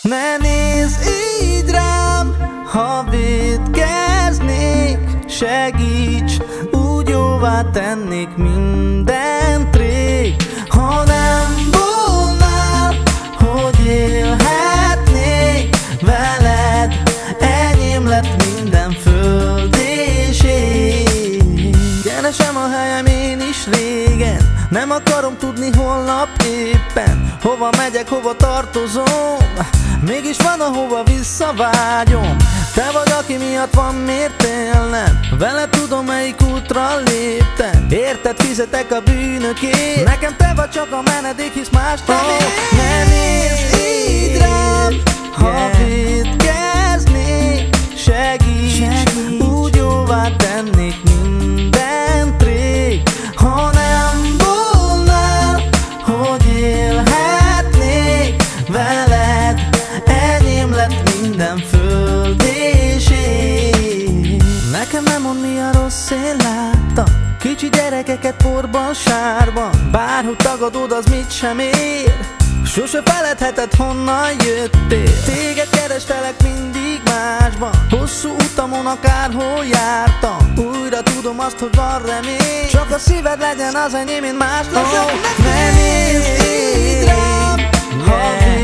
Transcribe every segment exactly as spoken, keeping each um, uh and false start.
Ne nézz így rám, ha vétkeznék. Segíts, úgy jóvá tennék mindent rég. Ha nem volnál, hogy élhetnék veled, enyém lett minden föld és ég. Keresem a helyem én is régen, nem akarom tudni holnap éppen hova megyek, hova tartozom. Mégis van, ahova visszavágyom. Te vagy, aki miatt van miért élnem, veled tudom, melyik útra léptem. Érted, fizetek a bűnökért, nekem te vagy csak a menedék, hisz más nem ér. Oh, ne nézz így rám, ha vétkeznék. Segíts, Segíts, úgy jóvá tennék mindent rég. Ha nem volnál, hogy élhetnék veled, enyém lett minden föld és ég. Nekem nem mond, mi a rossz én láttam, kicsi gyerekeket porban, sárban. Bárhogy tagadod, az mit sem ér, sose feledheted, honnan jöttél. Téged kerestelek mindig másban, hosszú utamon akárhol jártam. Újra tudom azt, hogy van remény, csak a szíved legyen az enyém, én más leszek. Oh, ne nézz így rám, ha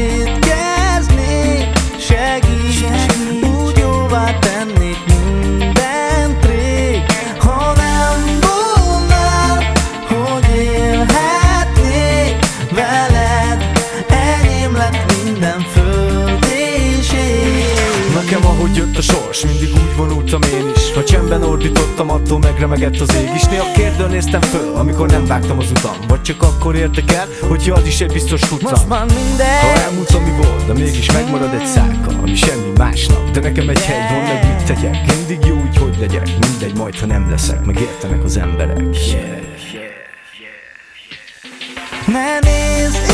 vétkeznék. Segíts, Segíts, úgy jóvá tennék mindent rég. Ha nem volnál, hogy élhetnék veled, enyém lett minden föld és ég. Nekem ahogy jött a sors, mindig úgy vonultam én is. Ha csendben ordítottam, attól megremegett az ég is. Néha kérdőn néztem föl, amikor nem vágtam az utam, vagy csak akkor értek el, hogyha az is egy biztos futam. Most már minden, ha elmúlt, ami volt, de mégis megmarad egy szálka, ami semmi másnak. De nekem egy hely van, meg mit tegyek. Mindig jó úgy, hogy legyek, mindegy, majd ha nem leszek, meg értenek az emberek. Yeah. Ne nézz